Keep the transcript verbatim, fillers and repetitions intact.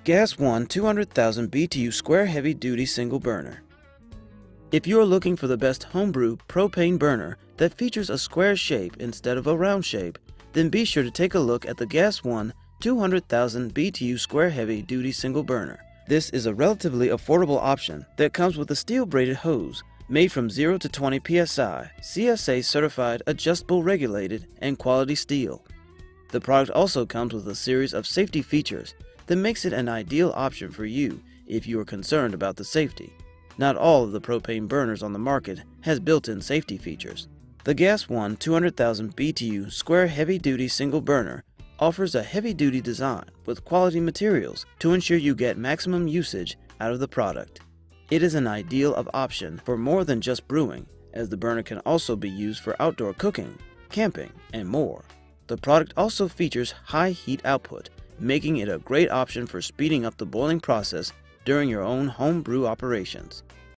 Gas one two hundred thousand B T U square heavy-duty single burner. If you are looking for the best homebrew propane burner that features a square shape instead of a round shape, then be sure to take a look at the Gas one two hundred thousand B T U square heavy-duty single burner. This is a relatively affordable option that comes with a steel braided hose made from zero to twenty P S I C S A certified adjustable regulated and quality steel. The product also comes with a series of safety features that makes it an ideal option for you if you are concerned about the safety. Not all of the propane burners on the market has built-in safety features. The Gas one two hundred thousand B T U square heavy-duty single burner offers a heavy-duty design with quality materials to ensure you get maximum usage out of the product. It is an ideal of option for more than just brewing, as the burner can also be used for outdoor cooking, camping, and more. The product also features high heat output, making it a great option for speeding up the boiling process during your own home brew operations.